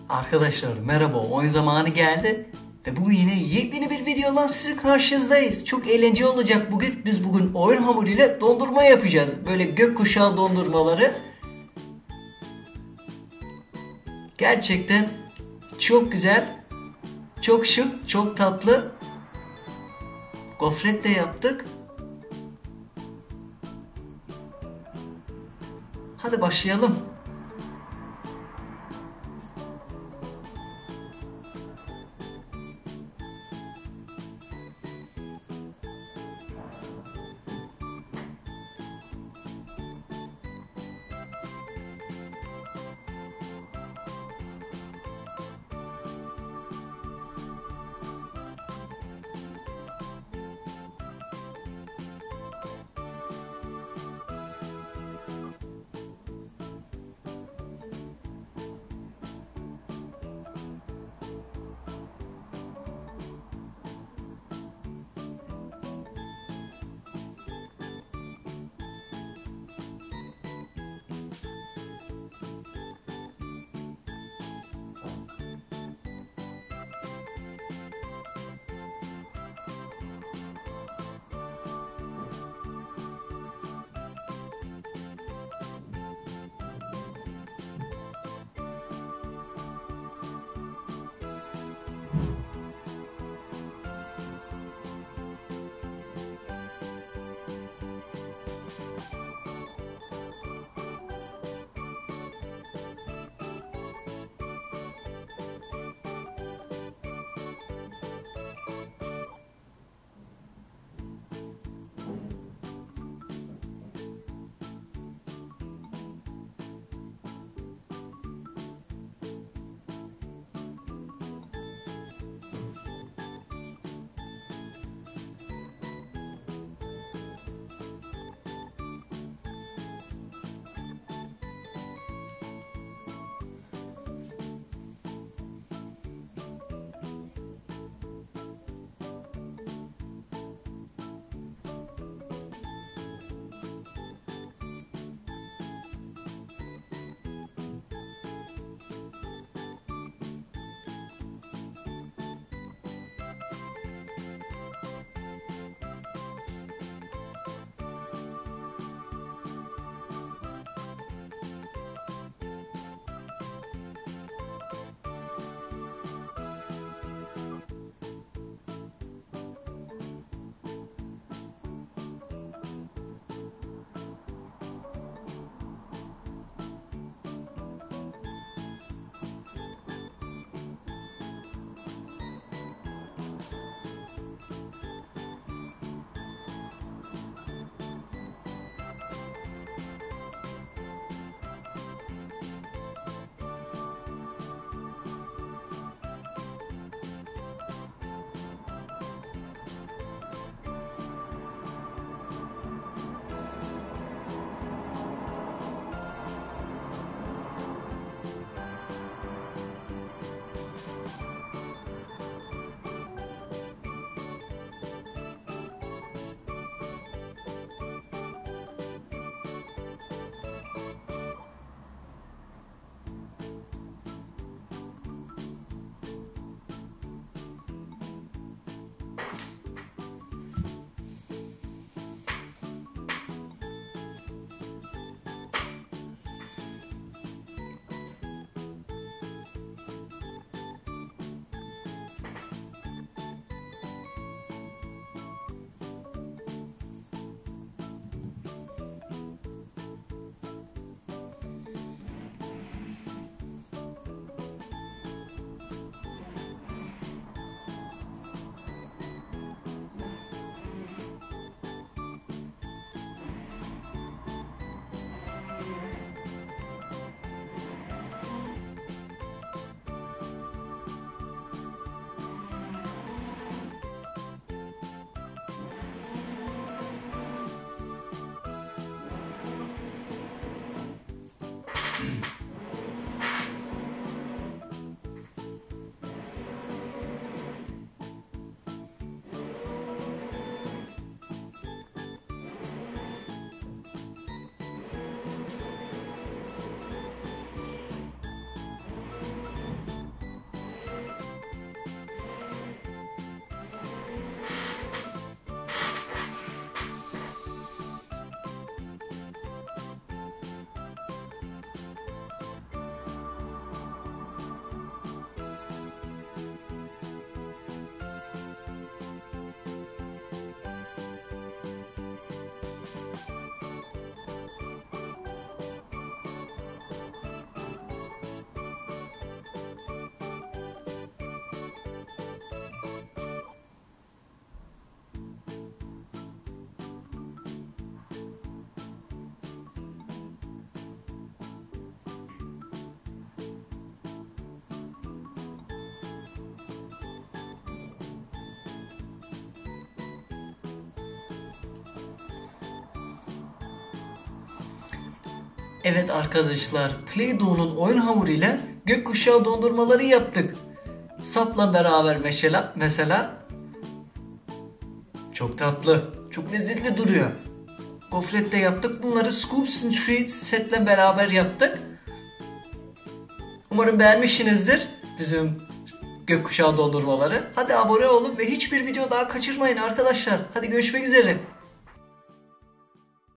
Arkadaşlar merhaba, oyun zamanı geldi ve bugün yine yepyeni bir videodan sizin karşınızdayız. Çok eğlenceli olacak bugün. Biz bugün oyun hamuruyla dondurma yapacağız. Böyle gökkuşağı dondurmaları. Gerçekten çok güzel, çok şık, çok tatlı. Gofret de yaptık. Hadi başlayalım. Evet arkadaşlar, Play-Doh'un oyun hamuruyla gökkuşağı dondurmaları yaptık. Sapla beraber mesela. Çok tatlı, çok lezzetli duruyor. Gofrette yaptık. Bunları Scoops and Treats setle beraber yaptık. Umarım beğenmişsinizdir bizim gökkuşağı dondurmaları. Hadi abone olun ve hiçbir video daha kaçırmayın arkadaşlar. Hadi görüşmek üzere.